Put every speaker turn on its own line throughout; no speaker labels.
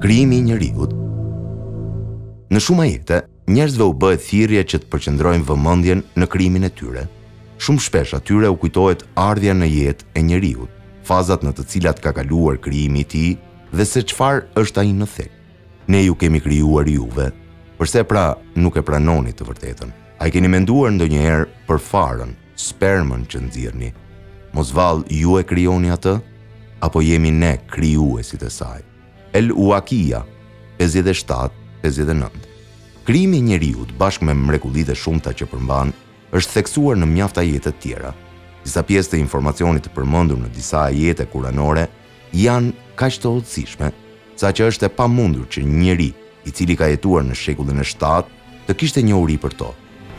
Krijimi i njeriut. Në shumë ajete, njerëzve u bëhet thirrje që të përqendrojnë vëmendjen në krijimin e tyre. Shumë shpesh atyre u kujtohet ardhja në jetë e njeriut, fazat në të cilat ka kaluar krijimi i tij dhe se çfarë është ai në thelb. Ne ju kemi krijuar juve, përse pra nuk e pranoni të vërtetën? A i keni menduar ndonjëherë për farën, spermën që nxirrni? Mos vallë ju e krijoni atë, apo jemi ne krijuesit e saj? El Uakia 57-59. Krijimi i njeriut bashkë me mrekullitë e shumta që përmban është theksuar në mjaft ajete të tjera. Disa pjesë të informacionit të përmendur në disa ajete kuranore janë kaq të hollësishme, saqë është e pamundur që një njeri i cili ka jetuar në shekullin e 7 të kishte njohuri për to.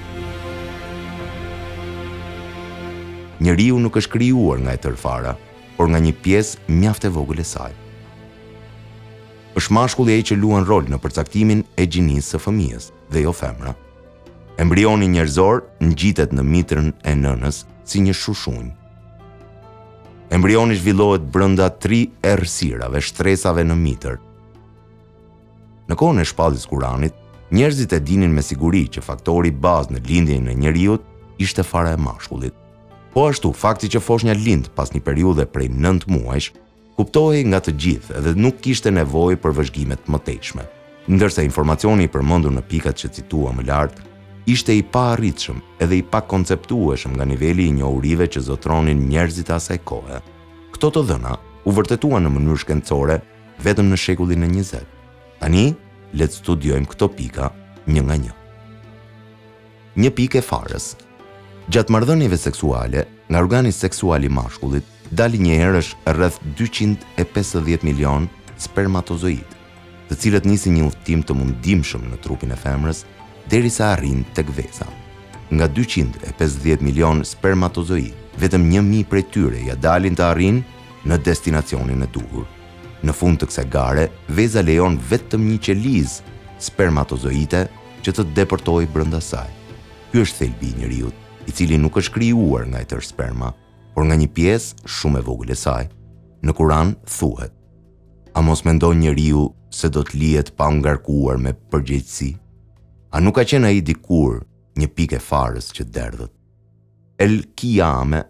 Njeriu nuk është krijuar nga e tërë fara, por nga një pjesë mjaft e vogël e saj. Është mashkulli ai që luan rol në përcaktimin e gjinisë së fëmijës dhe jo femra. Embrioni njerëzor ngjitet në mitrën e nënës si një shushunjë. Embrioni zhvillohet brenda 3 errësirave, shtresave në mitër. Në kohën e shpalljes Kuranit, njerëzit e dinin me siguri që faktori bazë në lindjen e njeriut ishte fara e mashkullit. Po ashtu, fakti që foshnja lind pas një periudhe prej 9 muajsh, kuptohej nga të gjithë dhe nuk kishte nevojë për vëzhgime të mëtejshme. Ndërsa informacioni i përmendur në pikat që citua më lart ishte i paarritshëm edhe i pakonceptueshëm nga niveli i njohurive që zotronin njerëzit e asaj kohe. Këto të dhëna u vërtetuan në mënyrë shkencore vetëm në shekullin e 20. Tani, le të studiojmë këto pika një nga një. Një pikë e farës. Gjatë marrëdhënieve seksuale, nga organi seksual i mashkullit dalin një herësh rreth 250 milion spermatozoid, të cilët nisin një udhtim të mundimshëm në trupin e femrës derisa arrin tek vesa. Nga 250 milion spermatozoid, vetëm 1000 prej tyre ja dalin të arrin në destinacionin e duhur. Në fund të kësaj gare, veza lejon vetëm një qelizë spermatozoide që të depërtojë brenda saj. Ky është thelbi i njeriut, i cili nuk është krijuar nga e tërë sperma, por nga një pjesë shumë e vogël e saj. Në Kuran thuhet: a mos mendon njeriu se do të lihet pa ngarkuar me përgjegjësi? A nuk ka qenë ai dikur një pikë e farës që derdhët? El Qiyame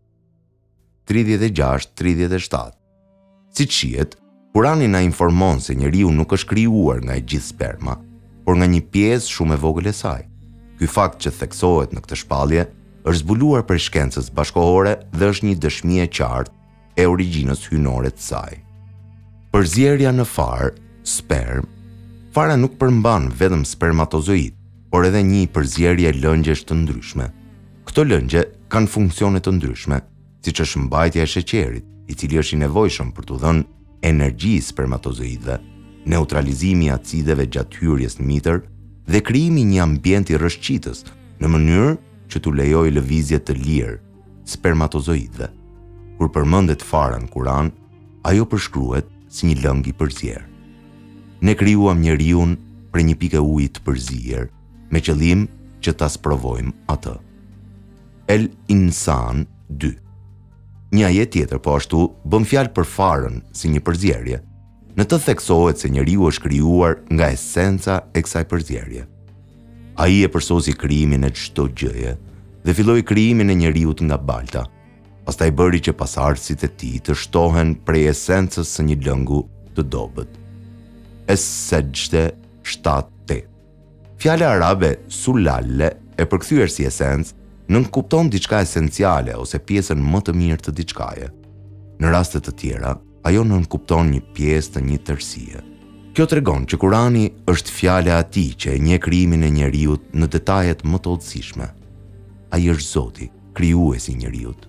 36-37. Siç shihet, Kurani na informon se njeriu nuk është krijuar nga e gjithë sperma, por nga një pjesë shumë e vogël e saj. Ky fakt që theksohet në këtë shpallje është zbuluar për shkencës bashkohore dhe është një dëshmi e qartë e origjinës hyjnore të saj. Perzierja në farë, sperm. Fara nuk përmban vetëm spermatozoid, por edhe një përzierje lëngjesh të ndryshme. Këto lëngje kanë funksione të ndryshme, siç është mbajtja e sheqerit, i cili është i nevojshëm për t'u dhënë energji spermatozoidëve, neutralizimi i acideve gjatë hyrjes në mitër dhe krijimi një ambienti rrëshqitës në mënyrë që t'u lejojë lëvizje të lirë spermatozoidëve. Kur përmendet fara në Kuran, ajo përshkruhet si një lëng i përzier. Ne krijuam njeriun për një pikë uji të përzier, me qëllim që ta sprovojmë atë. El Insan 2. Një ajet tjetër po ashtu bën fjalë për farën si një përzierje. Në të theksohet se njeriu është krijuar nga esenca e kësaj përzierje. Ai e përsosi krijimin e çdo gjëje dhe filloi krijimin e njeriut nga balta. Pastaj bëri që pasardhësit e tij të shtohen prej esencës së një lëngu të dobët. Eshte 7-8. Fjala arabe sulalle e përkthyer si esencë nënkupton diçka esenciale ose pjesën më të mirë të diçkaje. Në raste të tjera, ajo nënkupton një pjesë të një tërësie. Kjo tregon që Kurani është fjala e atij që e njeh krijimin e njeriut në detajet më të hollësishme. Ai është Zoti, krijuesi i njeriut.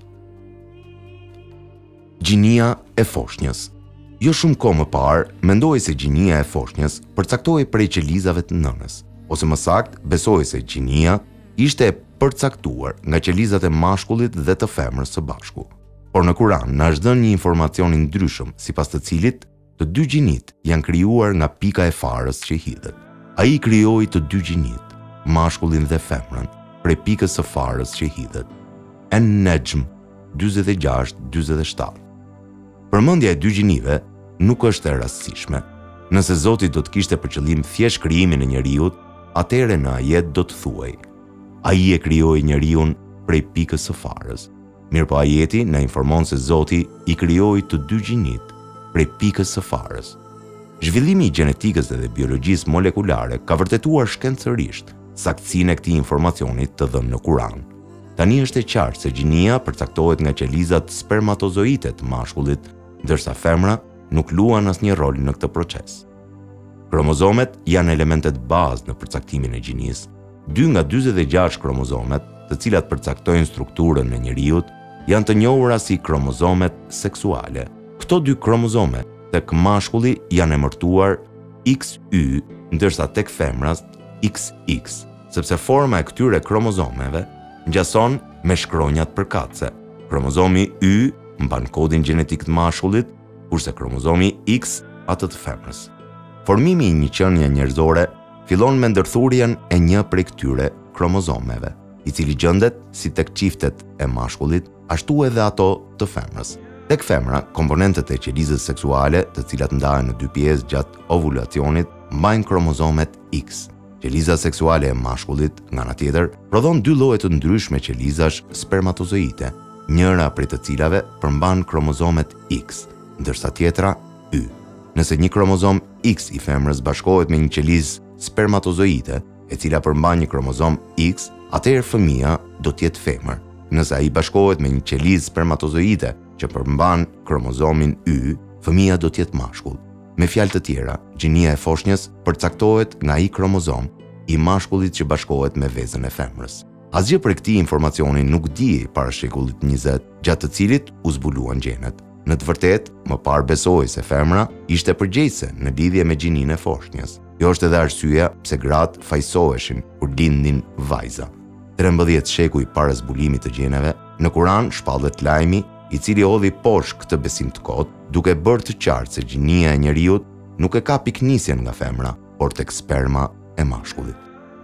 Gjinia e foshnjes. Jo shumë kohë më parë, mendoi se gjinia e foshnjes përcaktohej prej qelizave të nënës, ose më saktë, besoi se gjinia ishte e përcaktuar nga qelizat e mashkullit dhe të femrës së bashku. Por në Kuran na është dhënë një informacion i ndryshëm, sipas të cilit të dy gjinit janë krijuar nga pika e farës që hidhet. Ai krijoi të dy gjinit, mashkullin dhe femrën, prej pikës së farës që hidhet. En-Nejm 46-47. Përmendja e dy gjinive nuk është e rastësishme. Nëse Zoti do të kishte për qëllim thjesht krijimin e njeriut, atëherë në ajet do të thuaj: ai e krijoi njeriun prej pikës së farës. Mirëpo ajeti na informon se Zoti i krijoi të dy gjinit prej pikës së farës. Zhvillimi i gjenetikës dhe biologjisë molekulare ka vërtetuar shkencërisht saktësinë e këtij informacioni të dhënë në Kuran. Tani është e qartë se Gjinia përcaktohet nga qelizat spermatozoide të mashkullit, ndërsa femra nuk luan asnjë rol në këtë proces. Kromozomet janë elementet bazë në përcaktimin e gjinisë. 2 nga 46 kromozomet, të cilat përcaktojnë strukturën e njeriut, janë të njohura si kromozomet seksuale. Këto 2 kromozome tek mashkulli janë emërtuar XY, ndërsa tek femrat XX, sepse forma e këtyre kromozomeve ngjason me shkronjat përkatëse. Kromozomi Y mban kodin gjenetik të mashkullit, kurse kromozomi X atë të femrës. Formimi i një qenie njerëzore fillon me ndërthurjen e një prej këtyre kromozomeve, i cili gjendet si tek çiftet e mashkullit, ashtu edhe ato të femrës. Tek femra, komponentët e qelizës seksuale, të cilat ndahen në 2 pjesë gjatë ovulacionit, mbajnë kromozomet X. Qeliza seksuale e mashkullit, nga ana tjetër, prodhon 2 lloje të ndryshme qelizash spermatozoide, njëra prej të cilave përmban kromozomet X, ndërsa tjetra Y. Nëse një kromozom X i femrës bashkohet me një qelizë spermatozoide, e cila përmban një kromozom X, atëherë fëmia do të jetë femër. Nëse ai bashkohet me një qelizë spermatozoide që përmban kromozomin Y, fëmia do të jetë mashkull. Me fjalë të tjera, gjinia e foshnjes përcaktohet nga ai kromozom i mashkullit që bashkohet me vezën e femrës. Asgjë për këtij informacioni nuk dihej para shekullit 20, gjatë të cilit u zbuluan gjenet. Në të vërtetë, më parë besoi se femra ishte përgjegjëse në lidhje me gjininë e foshnjes. Kjo është edhe arsyeja pse gratë fajsoheshin kur lindnin vajza. 13 shekuj para zbulimit të gjeneve, në Kuran shpallet lajmi i cili hodhi poshtë këtë besim të kotë, duke bërë të qartë se gjinia e njeriut nuk e ka piknisjen nga femra, por tek sperma e mashkullit.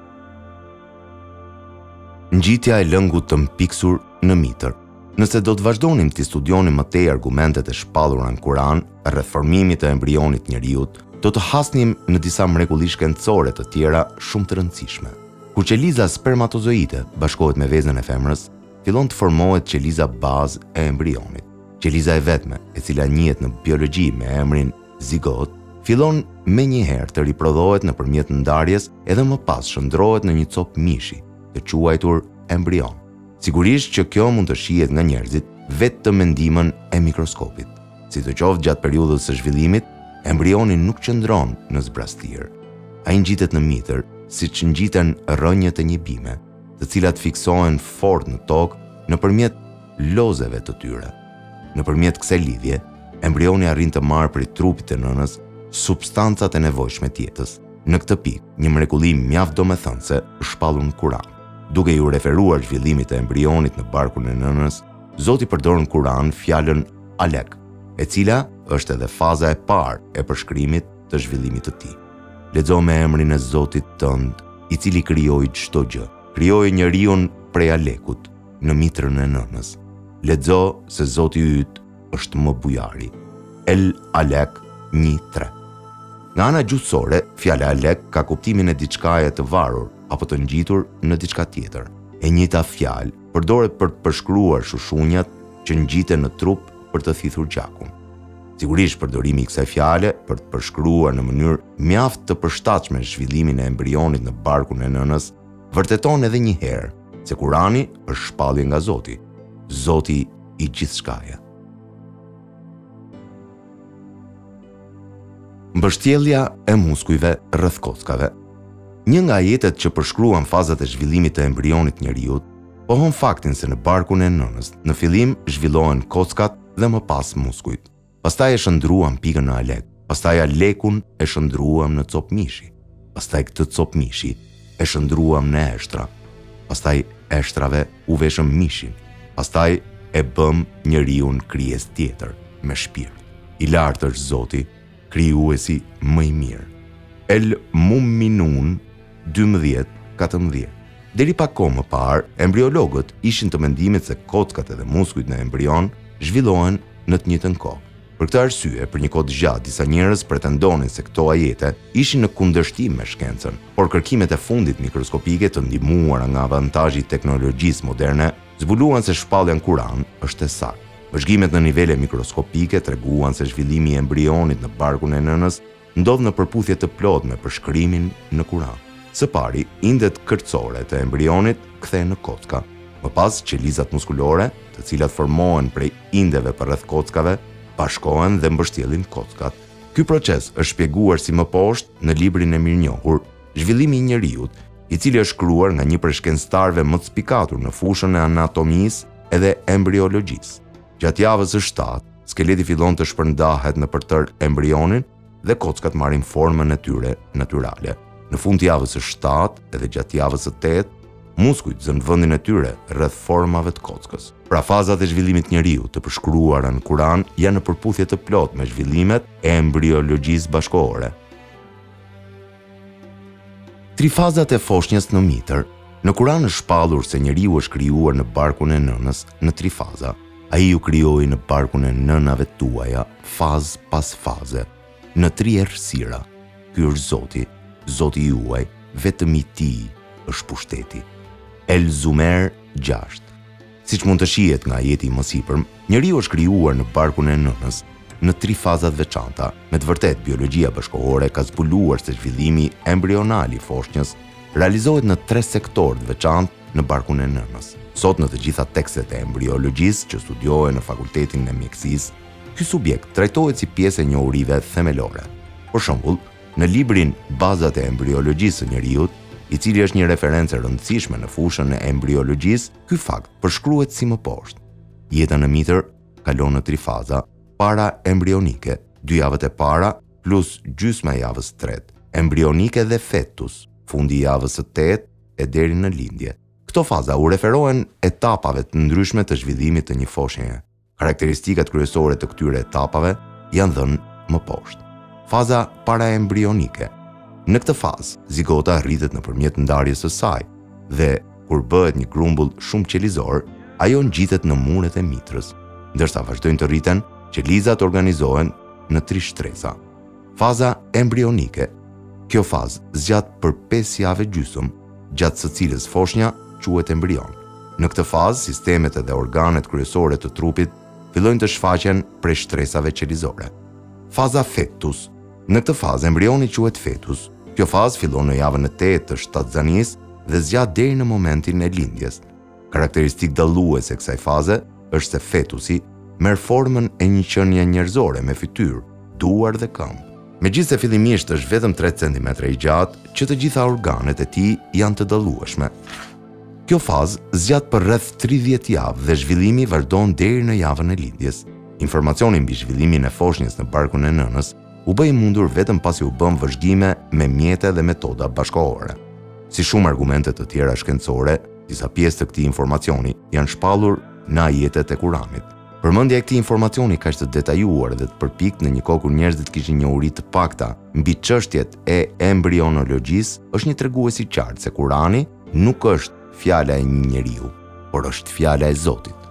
Ngjitja e lëngut të mpiksur në mitër. Nëse do të vazhdonim të studionim më tej argumentet e shpallura në Kuran rreth formimit të embrionit njeriut, do të hasnim në disa mrekulli shkencore të tjera shumë të rëndësishme. Kur qeliza spermatozoide bashkohet me vezën e femrës, fillon të formohet qeliza bazë e embrionit. Qeliza e vetme, e cila njihet në biologji me emrin zigot, fillon menjëherë të riprodhohet nëpërmjet ndarjes edhe më pas shndrohet në një copë mishi, të quajtur embrion. Sigurisht që kjo mund të shihet nga njerëzit vetëm me ndihmën e mikroskopit. Sidoqoftë gjatë periudhës së zhvillimit, embrioni nuk qëndron në zbrastir. Ai ngjitet në mitër, siç ngjiten rrënjët e një bime, të cilat fiksohen fort në tokë nëpërmjet lozeve të tyre. Nëpërmjet kësaj lidhje, embrioni arrin të marrë prej trupit të nënës substancat e nevojshme të jetës. Në këtë pikë, një mrekulli mjaft domethënëse është shpallur në Kuran. Duke ju referuar zhvillimit të embrionit në barkun e nënës, Zoti përdor në Kuran fjalën alek, e cila është edhe faza e parë e përshkrimit të zhvillimit të tij. Lexo me emrin e Zotit tënd, i cili krijoi çdo gjë. Krijoi njeriun prej alekut, në mitrën e nënës. Lexo se Zoti yt është më bujari. El alek 1:3. Nga ana gjuhësore, fjala alek ka kuptimin e diçkaje të varur apo të ngjitur në diçka tjetër. E njëjta fjalë përdoret për të përshkruar shushunjat që ngjiten në trup për të thithur gjakun. Sigurisht përdorimi i kësaj fjale për të përshkruar në mënyrë mjaft të përshtatshme zhvillimin e embrionit në barkun e nënës vërteton edhe një herë se Kurani është shpallje nga Zoti, Zoti i gjithçkaje. Mbeshtjellia e muskujve rreth kockave. Një nga ajetet që përshkruan fazat e zhvillimit të embrionit njeriut, pohon faktin se në barkun e nënës, në fillim zhvillohen kockat dhe më pas muskujt. Pastaj e shndruam pikën në alek, pastaj alekun e shndruam në copë mishi, pastaj këtë copë mishi e shndruam në eshtra, pastaj eshtrave u veshëm mishin, pastaj e bëm njeriun krijes tjetër, me shpirt. I lartë është Zoti, krijuesi më i mirë. El Muminun 12-14. Deri pak kohë më parë, embriologët ishin të mendimit se kockat edhe muskujt në embrion zhvillohen në të njëjtën kohë. Për këtë arsye, për një kohë gjatë, disa njerëz pretendonin se këto ajete ishin në kundërshtim me shkencën, por kërkimet e fundit mikroskopike të ndihmuara nga avantazhi i teknologjisë moderne zbuluan se shpallja në Kuran është e saktë. Vëzhgimet në nivele mikroskopike treguan se zhvillimi i embrionit në barkun e nënës ndodh në përputhje të plotme me përshkrimin në Kuran. Së pari, indet kërcore të embrionit kthehen në kocka. Më pas, qelizat muskulore, të cilat formohen prej indeve për rreth kockave, bashkohen dhe mbështjellin kockat. Ky proces është shpjeguar si më poshtë në librin e mirënjohur Zhvillimi i Njeriut, i cili është shkruar nga një prej shkencëtarëve më të spikatur në fushën e anatomisë edhe embriologjisë. Gjatë javës së 7, skeleti fillon të shpërndahet në përtër embrionin dhe kockat marrin formën e tyre natyrale. Në fund të javës së 7 edhe gjatë javës së 8, muskujt zënë vendin e tyre rreth formave të kockës. Pra fazat e zhvillimit njeriu të përshkruara në Kuran janë në përputhje të plot me zhvillimet e embriologjisë bashkëkohore. Tre Fazat e foshnjes në mitër. Në Kuran është shpallur se njeriu është krijuar në barkun e nënës në 3 faza. Ai ju krijoi në barkun e nënave tuaja, fazë pas faze, në 3 errësira. Ky është Zoti, Zoti juaj, vetëm i Tij është pushteti. El Zumer 6. Siç mund të shihet nga ajeti më sipër, njeriu është krijuar në barkun e nënës në 3 faza të veçanta. Me të vërtetë, biologjia bashkëkohore ka zbuluar se zhvillimi embrional i foshnjës realizohet në 3 sektorë të veçantë në barkun e nënës. Sot në të gjitha tekstet e embriologjisë që studiohen në fakultetin e mjekësisë, ky subjekt trajtohet si pjesë e njohurive themelore. Për shembull, në librin Bazat e embriologjisë së njeriut, i cili është një referencë e rëndësishme në fushën e embriologjisë, ky fakt përshkruhet si më poshtë. Jeta në mitër kalon në 3 faza: para embrionike, 2 javët e para plus gjysma e javës së tretë, embrionike dhe fetus, fundi i javës së 8 e deri në lindje. Këto faza u referohen etapave të ndryshme të zhvillimit të një foshnjeje. Karakteristikat kryesore të këtyre etapave janë dhënë më poshtë. Faza paraembrionike. Në këtë fazë, zigota rritet nëpërmjet ndarjes së saj dhe kur bëhet një grumbull shumë qelizor, ajo ngjitet në muret e mitrës, ndërsa vazhdojnë të rriten, qelizat organizohen në 3 shtresa. Faza embrionike. Kjo fazë zgjat për 5 javë gjysmë, gjatë së cilës foshnja quhet embrion. Në këtë fazë, sistemet edhe organet kryesore të trupit fillojnë të shfaqen prej shtresave qelizore. Faza fetus. Në këtë fazë embrioni quhet fetus. Kjo fazë fillon në javën e 8 të shtatzanisë dhe zgjat deri në momentin e lindjes. Karakteristikë dalluese e kësaj faze është se fetusi merr formën e një qenie njerëzore me fytyrë, duar dhe këmbë. Megjithëse fillimisht është vetëm 3 cm i gjatë, që të gjitha organet e tij janë të dallueshme. Kjo fazë zgjat për rreth 30 javë dhe zhvillimi vazhdon deri në javën e lindjes. Informacioni mbi zhvillimin e foshnjës në barkun e nënës u bë i mundur vetëm pasi u bën vëzhgime me mjete dhe metoda bashkëkohore. Si shumë argumente të tjera shkencore, disa pjesë të këtij informacioni janë shpallur në ajetet e Kuranit. Përmendja e këtij informacioni kaq të detajuar dhe të përpikt në një kohë kur njerëzit kishin njohuri të pakta mbi çështjet e embrionologjisë është një tregues i qartë se Kurani nuk është fjala e një njeriu, por është fjala e Zotit.